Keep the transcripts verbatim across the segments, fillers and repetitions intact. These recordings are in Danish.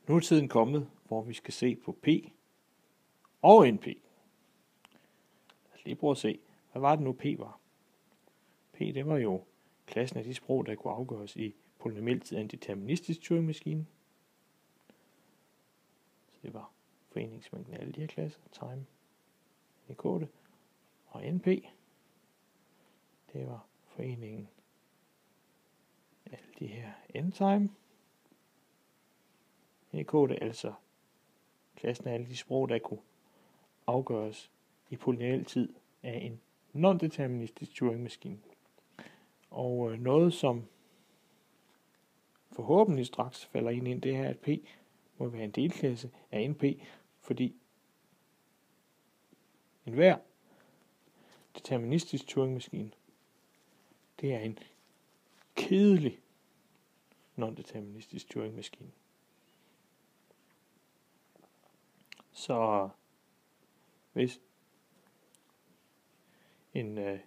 Nu er tiden kommet, hvor vi skal se på P og N P. Lad os lige prøve at se, hvad var det nu P var? P, det var jo klassen af de sprog, der kunne afgøres i polynomielt af en deterministisk Turing-maskine. Så det var foreningsmængden af alle de her klasser, time, enkode, og N P, det var foreningen af alle de her n-time, enkode, altså klassen af alle de sprog, der kunne afgøres i polynomial tid af en non-deterministisk Turing-maskine. Og øh, noget, som forhåbentlig straks falder ind i det her, at P må være en delklasse af N P, fordi enhver deterministisk Turing-maskine, det er en kedelig non-deterministisk Turing-maskine. Så hvis en uh,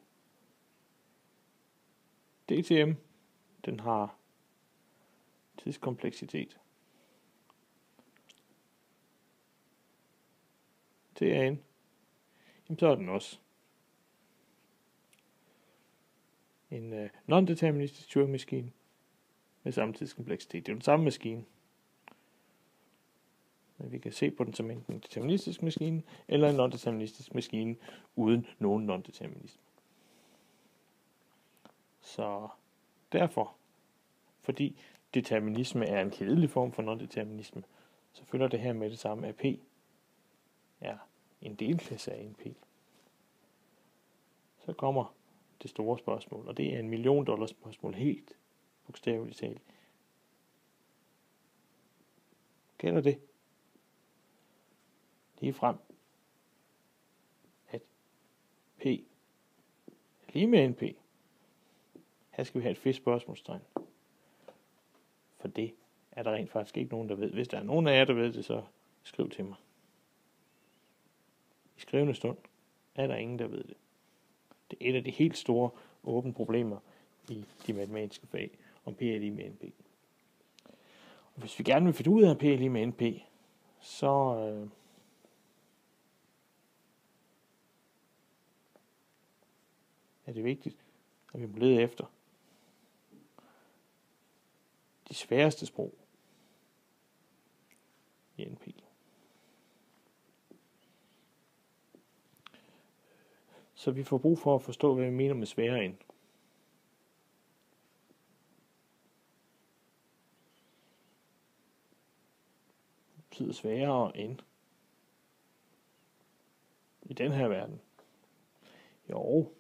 D T M, den har tidskompleksitet T A N, så er den også en uh, non-deterministisk Turing-maskine med samme tidskompleksitet. Det er jo den samme maskine. Men vi kan se på den som enten en deterministisk maskine, eller en non-deterministisk maskine, uden nogen non-determinisme. Så derfor, fordi determinisme er en kedelig form for non-determinisme, så følger det her med det samme, at P er en delklasse af en P. Så kommer det store spørgsmål, og det er en million dollars spørgsmål, helt bogstaveligt talt. Gælder det lige frem, at P er lige med N P? Her skal vi have et fedt spørgsmålstegn. For det er der rent faktisk ikke nogen, der ved. Hvis der er nogen af jer, der ved det, så skriv til mig. I skrivende stund er der ingen, der ved det. Det er et af de helt store åbne problemer i de matematiske fag, om P er lige med N P. Og hvis vi gerne vil finde ud af, at P er lige med N P, så øh, er det vigtigt, at vi må lede efter de sværeste sprog i N P. Så vi får brug for at forstå, hvad vi mener med sværere end. Det betyder sværere end i den her verden. Jo,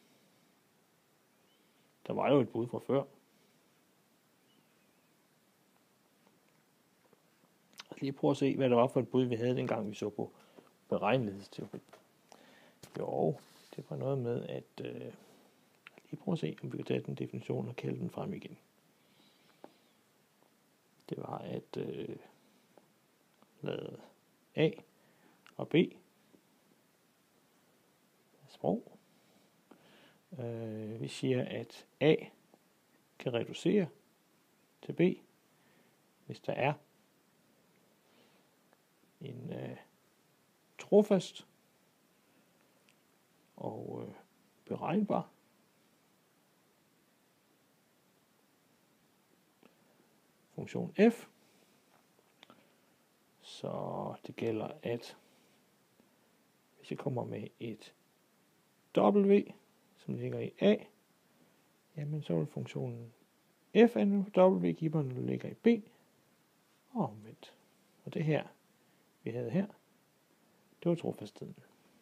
der var jo et bud fra før. Lad os lige prøve at se, hvad det var for et bud, vi havde dengang, vi så på beregnelighedsteori. Jo, det var noget med, at øh, lige prøve at se, om vi kan tage den definition og kalde den frem igen. Det var, at øh, lade A og B sprog. Øh, vi siger, at A kan reducere til B, hvis der er en øh, trofast og øh, beregnbar funktion f. Så det gælder, at hvis jeg kommer med et W, som ligger i A, jamen så vil funktionen f af W give mig, når det ligger i B, og omvendt. Og det her, vi havde her, det var trofastheden.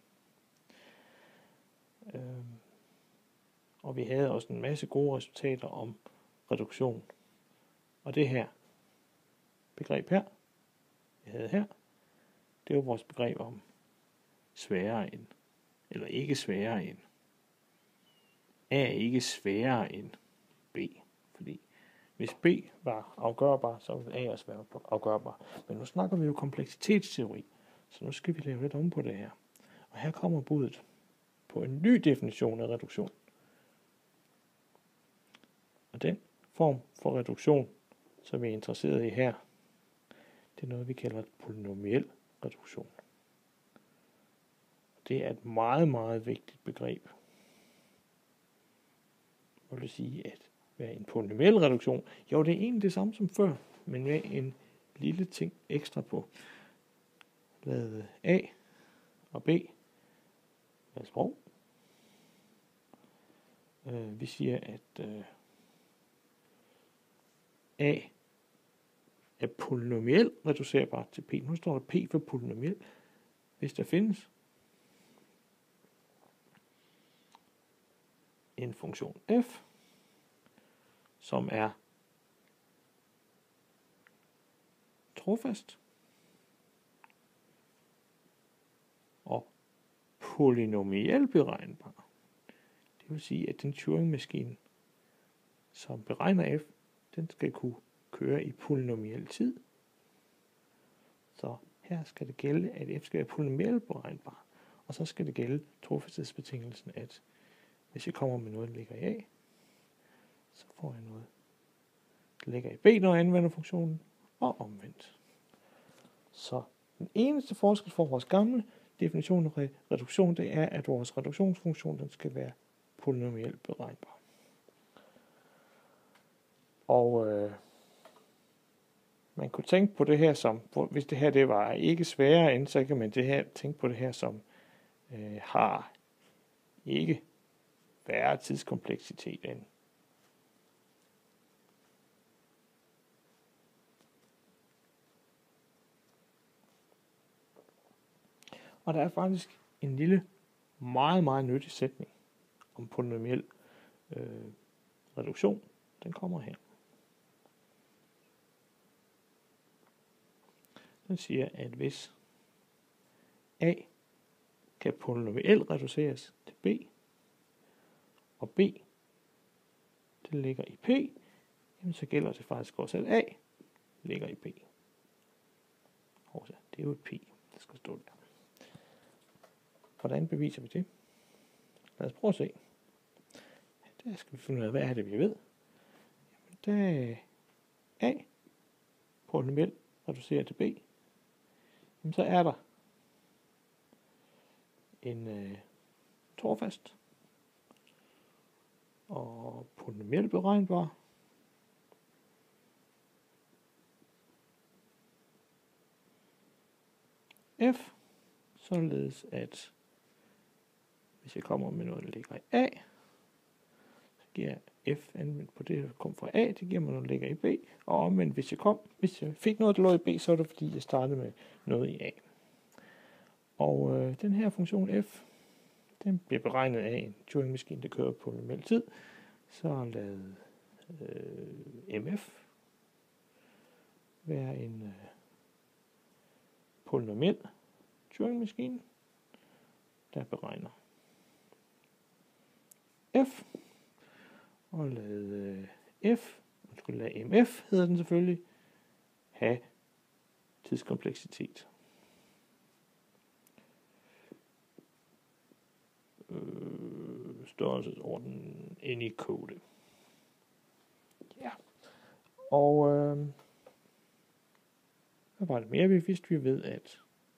Øhm, og vi havde også en masse gode resultater om reduktion. Og det her begreb her, vi havde her, det var vores begreb om sværere end, eller ikke sværere end. A er ikke sværere end B, fordi hvis B var afgørbar, så ville A også være afgørbar. Men nu snakker vi jo kompleksitetsteori, så nu skal vi lave lidt om på det her. Og her kommer budet på en ny definition af reduktion. Og den form for reduktion, som vi er interesseret i her, det er noget, vi kalder polynomiel reduktion. Det er et meget, meget vigtigt begreb. Hvad vil det sige, at være en polynomiel reduktion? Jo, det er egentlig det samme som før, men med en lille ting ekstra på. Lad A og B være små. Uh, vi siger, at uh, A er polynomiel reducerbar til P. Nu står der P for polynomiel. Hvis der findes en funktion f, som er trofast og polynomiel beregnbar. Det vil sige, at den Turing-maskine, som beregner f, den skal kunne køre i polynomiel tid. Så her skal det gælde, at f skal være polynomiel beregnbar. Og så skal det gælde trofasthedsbetingelsen, at hvis jeg kommer med noget, der ligger i A, så får jeg noget, der ligger i B, når jeg anvender funktionen, og omvendt. Så den eneste forskel for vores gamle definition af reduktion, det er, at vores reduktionsfunktion, den skal være polynomielt beregnbar. Og øh, man kunne tænke på det her som, hvis det her det var ikke sværere end, så kan man det her, tænke på det her som øh, har ikke værre tidskompleksitet end. Og der er faktisk en lille, meget, meget nyttig sætning om polynomiel øh, reduktion. Den kommer her. Den siger, at hvis A kan polynomielt reduceres til B, og B det ligger i P, jamen så gælder det faktisk også, at A ligger i P. Og det er jo et P, der skal stå der. Hvordan beviser vi det? Lad os prøve at se. Der skal vi finde ud af, hvad er det, vi ved. Jamen, der er A polynomielt reduceret til B. Jamen, så er der en øh, trofast og polynomielt beregnbar. F, således at hvis jeg kommer med noget, der ligger i A, så giver F anvendt på det, der kom fra A, det giver mig noget, der ligger i B, og omvendt, hvis jeg kom, hvis jeg fik noget, der lå i B, så er det fordi, jeg startede med noget i A. Og øh, den her funktion f, den bliver beregnet af en Turing-maskine, der kører på normal tid, så lad øh, mf være en øh, polynomiel Turing-maskine, der beregner f, og lad øh, f, og skulle lade mf, hedder den selvfølgelig, have tidskompleksitet. Øh, størrelsesorden Anycode. Ja. Og øh, hvad var det mere, vi vidste? Vi ved, at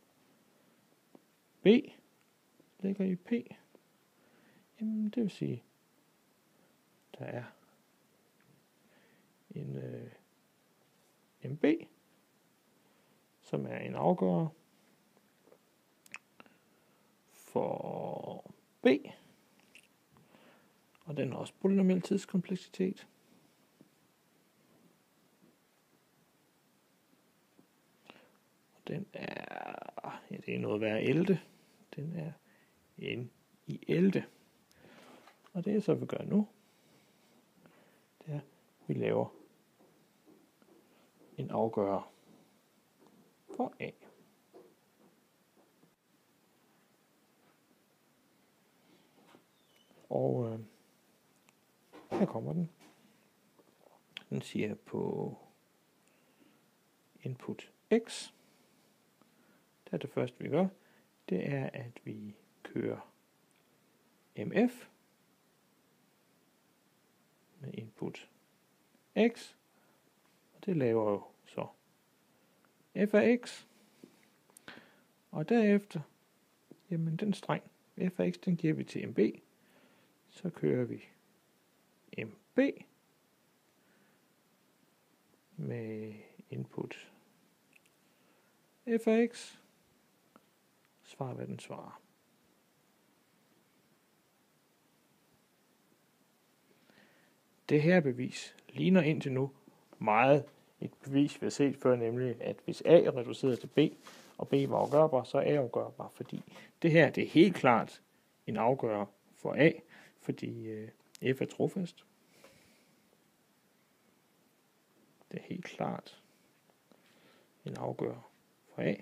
B ligger i P. Jamen, det vil sige, der er en øh, M B, som er en afgører for B, og den har også polynomiel tidskompleksitet. Og den er, ja, det er noget værd elleve. Den er n i elleve. Og det er så, vi gør nu, det er, vi laver en afgører for A. Og øh, her kommer den. Den siger på input x. Det er det første, vi gør. Det er, at vi kører mf med input x. Og det laver jo så f af x, og derefter, jamen den streng f af x, den giver vi til mb, så kører vi mb med input f af x, svarer hvad den svarer. Det her bevis ligner indtil nu meget et bevis, vi har set før, nemlig at hvis A er reduceret til B, og B var afgørbar, så er A afgørbar, fordi det her det er helt klart en afgør for A, fordi øh, F er trofast. Det er helt klart en afgør for A,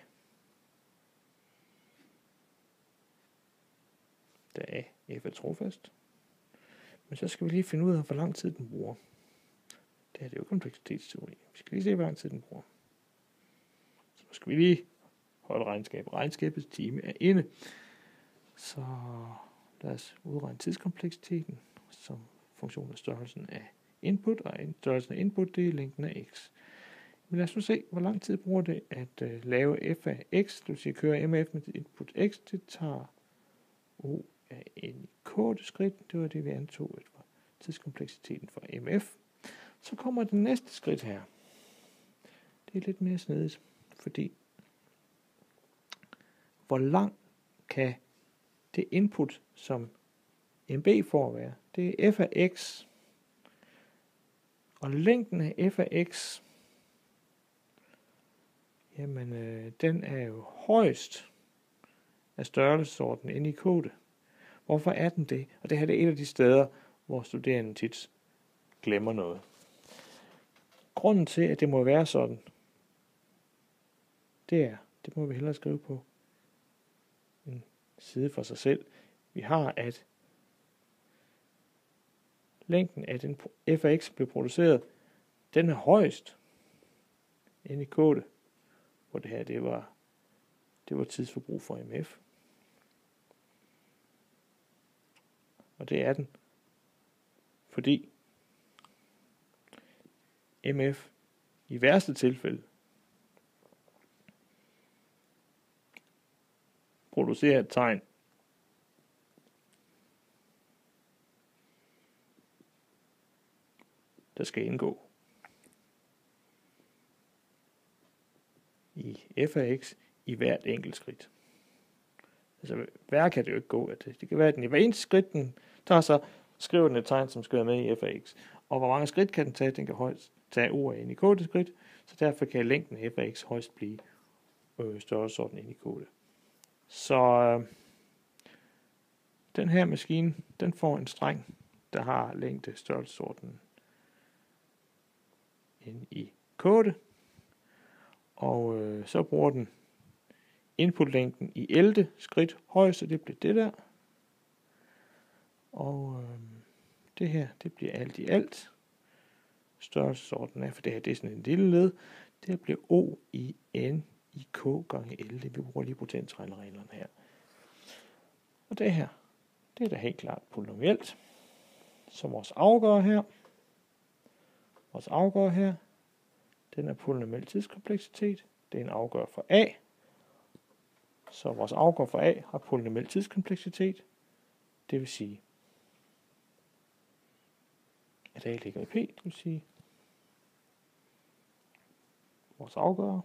da A F er trofast. Men så skal vi lige finde ud af, hvor lang tid den bruger. Det her det er jo kompleksitetsteori. Vi skal lige se, hvor lang tid den bruger. Så skal vi lige holde regnskab. Regnskabets time er inde. Så lad os udregne tidskompleksiteten som funktion af størrelsen af input, og størrelsen af input, det er længden af x. Men lad os nu se, hvor lang tid bruger det at uh, lave f af x, det vil sige at køre mf med input x, det tager o af n i k det skridt, det var det vi antog, at var tidskompleksiteten for mf. Så kommer det næste skridt her. Det er lidt mere snedigt, fordi hvor lang kan det input, som mb får være, det er f af x, og længden af f af x, jamen øh, den er jo højst af størrelsesordenen n i kode. Hvorfor er den det? Og det her det er et af de steder, hvor studerende tit glemmer noget. Grunden til, at det må være sådan, det er, det må vi hellere skrive på en side for sig selv. Vi har, at længden af den f af x blev produceret, den er højst n i kode, hvor det her det var, det var tidsforbrug for mf. Og det er den, fordi mf i værste tilfælde producerer et tegn, der skal indgå i f af x i hvert enkelt skridt. Altså, hver kan det jo ikke gå. At det, det kan være, at den i hver eneste skridt, den tager så, skriver den et tegn, som skal være med i f af x. Og hvor mange skridt kan den tage? Den kan højst tage o af n i kode skridt, så derfor kan længden af f af x højst blive øh, størrelsesorden n i kode. Så øh, den her maskine, den får en streng, der har længde størrelsesorden n i kode, og øh, så bruger den inputlængden i ellevte skridt højst, så det bliver det der. Og øh, det her, det bliver alt i alt størrelsesorden af, for det her det er sådan en lille led, det bliver o i n i k gange elleve. Vi bruger lige potensregnereglerne her. Og det her, det er da helt klart polynomielt. Så vores afgør her, vores afgør her, den er polynomiel tidskompleksitet. Det er en afgør for A. Så vores afgør for A har polynomiel tidskompleksitet. Det vil sige, at A ligger i P. Det vil sige, vores afgør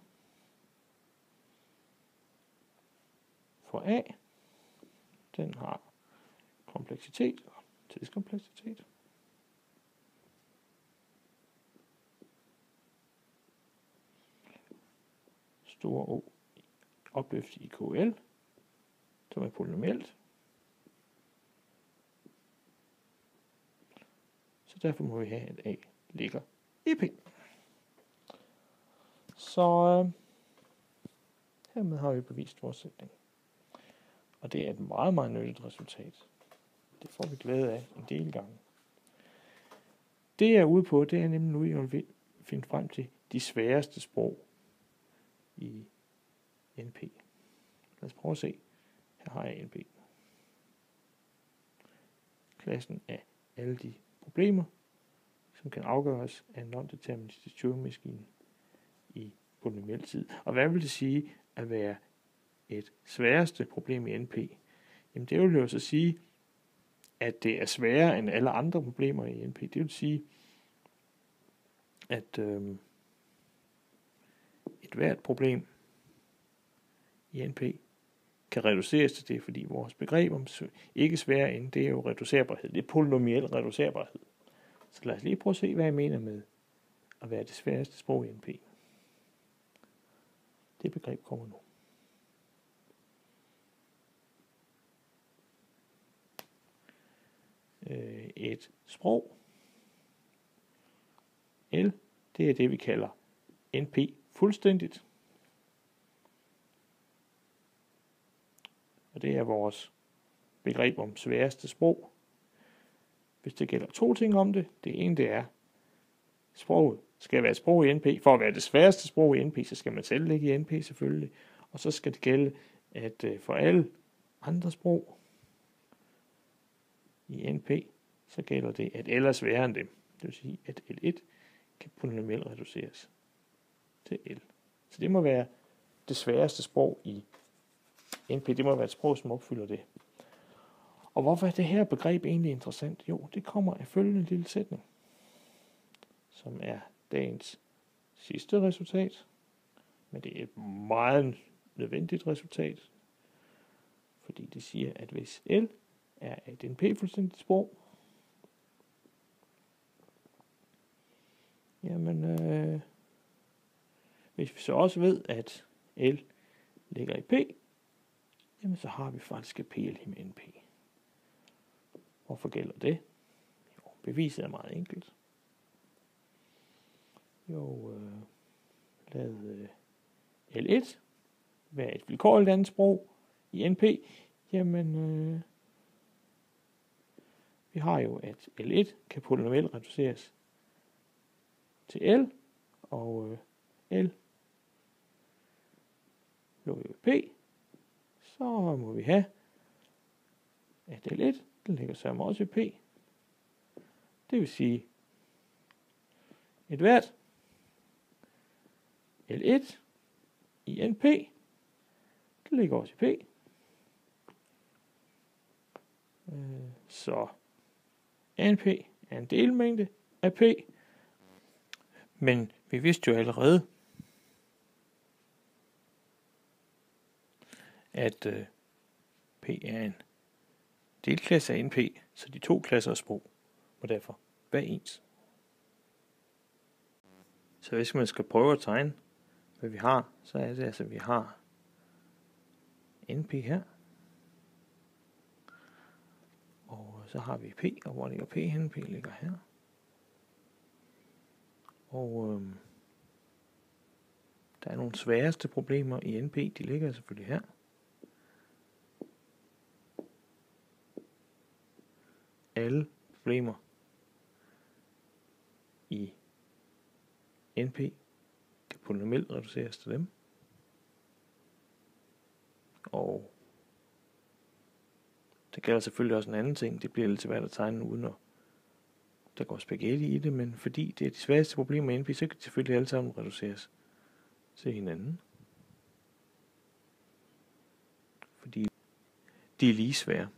for A, den har kompleksitet, tidskompleksitet. Store O opløftet i K L, som er polynomielt. Så derfor må vi have, at A ligger i P. Så øh, hermed har vi bevist vores sætning. Og det er et meget, meget nyttigt resultat. Det får vi glæde af en del gange. Det jeg er ude på, det er nemlig nu, jeg vil finde frem til de sværeste sprog i N P. Lad os prøve at se. Her har jeg N P. Klassen af alle de problemer, som kan afgøres af en non-deterministisk Turing-maskine i polynomial tid. Og hvad vil det sige at være et sværeste problem i N P? Jamen det vil jo så sige, at det er sværere end alle andre problemer i N P. Det vil sige, at øh, et hvert problem i N P kan reduceres til det, fordi vores begreb om ikke sværere end, det er jo reducerbarhed. Det er polynomiel reducerbarhed. Så lad os lige prøve at se, hvad jeg mener med at være det sværeste sprog i N P. Det begreb kommer nu. Et sprog, L, det er det, vi kalder N P fuldstændigt. Og det er vores begreb om sværeste sprog. Hvis det gælder to ting om det, det ene det er, sproget skal være et sprog i N P. For at være det sværeste sprog i N P, så skal man selv ligge i N P selvfølgelig. Og så skal det gælde, at for alle andre sprog i N P, så gælder det, at L er sværere end dem. Det vil sige, at L et kan polynomielt reduceres til L. Så det må være det sværeste sprog i N P. Det må være et sprog, som opfylder det. Og hvorfor er det her begreb egentlig interessant? Jo, det kommer af følgende lille sætning, som er dagens sidste resultat. Men det er et meget nødvendigt resultat, fordi det siger, at hvis L er et N P-fuldstændigt sprog, jamen, øh, hvis vi så også ved, at L ligger i P, jamen så har vi faktisk et P er lige med N P. Hvorfor gælder det? Jo, beviset er meget enkelt. Jo, øh, lad øh, L et være et vilkårligt andet sprog i N P, jamen, øh, vi har jo, at L et kan polynomielt reduceres til L, og øh, L lå jo i P, så må vi have, at L et, den ligger sammen også i P. Det vil sige, et hvert L et i N P, det ligger også i P. Øh, så N P er en delmængde af P, men vi vidste jo allerede, at øh, P er en delklasse af N P, så de to klasser af sprog må derfor være ens. Så hvis man skal prøve at tegne, hvad vi har, så er det altså, at vi har N P her, og så har vi P, og hvor ligger P henne? P ligger her. Og øhm, der er nogle sværeste problemer i N P, de ligger selvfølgelig her. Alle problemer i N P kan polynomielt reduceres til dem. Og det gælder selvfølgelig også en anden ting. Det bliver lidt svært at tegne uden at der går spaghetti i det, men fordi det er de sværeste problemer i N P, så kan de selvfølgelig alle sammen reduceres til hinanden. Fordi de er lige svære.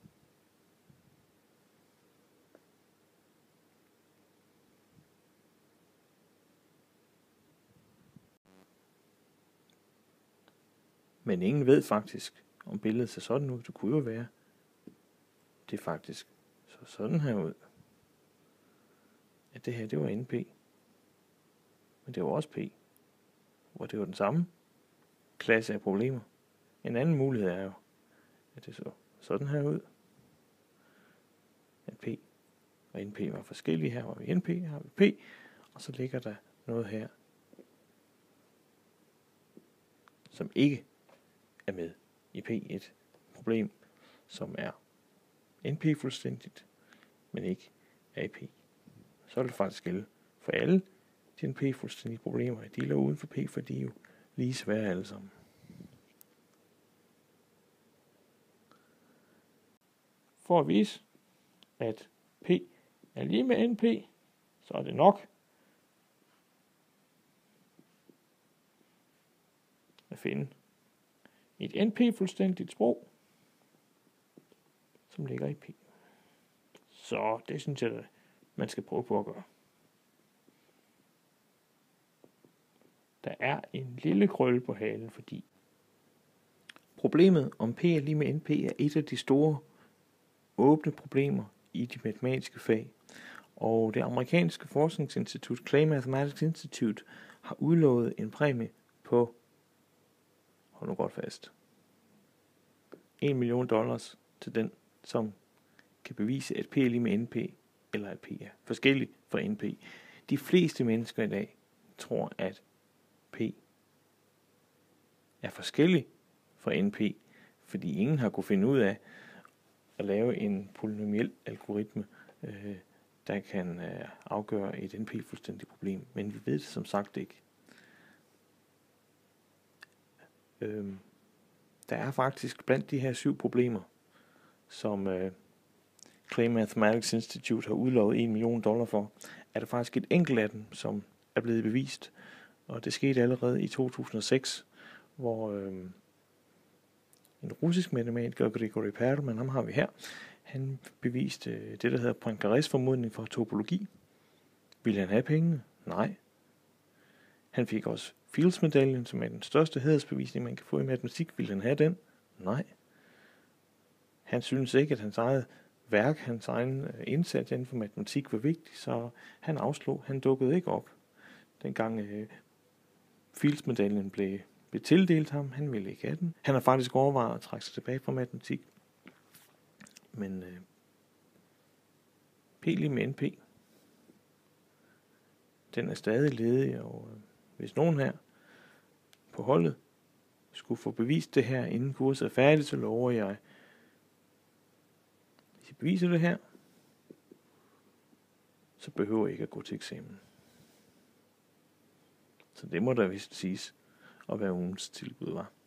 Men ingen ved faktisk, om billedet ser sådan ud. Det kunne jo være, det er faktisk så sådan her ud. At det her, det var N P. Men det var også P. Hvor det var den samme klasse af problemer. En anden mulighed er jo, at det så sådan her ud. At P og N P var forskellige. Her var vi N P, her har vi P. Og så ligger der noget her, som ikke er med i P. Et problem, som er N P fuldstændigt, men ikke er i P. Så vil det faktisk gælde for alle de N P fuldstændige problemer. De ligger uden for P, for de er jo lige svære alle sammen. For at vise, at P er lige med N P, så er det nok finde et N P-fuldstændigt sprog, som ligger i P. Så det synes jeg, man skal prøve på at gøre. Der er en lille krølle på halen, fordi problemet om P er lige med N P er et af de store åbne problemer i de matematiske fag. Og det amerikanske forskningsinstitut Clay Mathematics Institute har udlovet en præmie på, hold nu godt fast, en million dollars til den, som kan bevise, at P er lige med N P, eller at P er forskellig fra N P. De fleste mennesker i dag tror, at P er forskellig fra N P, fordi ingen har kunne finde ud af at lave en polynomiel algoritme, øh, der kan øh, afgøre et N P-fuldstændigt problem. Men vi ved det som sagt ikke. Øh, der er faktisk blandt de her syv problemer, som øh, Clay Mathematics Institute har udlovet en million dollar for, er der faktisk et enkelt af dem, som er blevet bevist. Og det skete allerede i to tusind og seks, hvor øh, en russisk matematiker, Grigorij Perelman, ham har vi her, han beviste øh, det, der hedder Poincarés formodning for topologi. Ville han have pengene? Nej. Han fik også Fields-medaljen, som er den største hædersbevisning, man kan få i matematik. Ville han have den? Nej. Han synes ikke, at hans eget værk, hans egen indsats inden for matematik var vigtig, så han afslog. Han dukkede ikke op. Dengang øh, Fields-medaljen blev, blev tildelt ham, han ville ikke have den. Han har faktisk overvejet at trække sig tilbage fra matematik. Men øh, P lige med N P, den er stadig ledig, og øh, hvis nogen her på holdet skulle få bevist det her, inden kurset er færdigt, så lover jeg, hvis I beviser det her, så behøver I ikke at gå til eksamen. Så det må der vist siges at være ugens tilbud, var.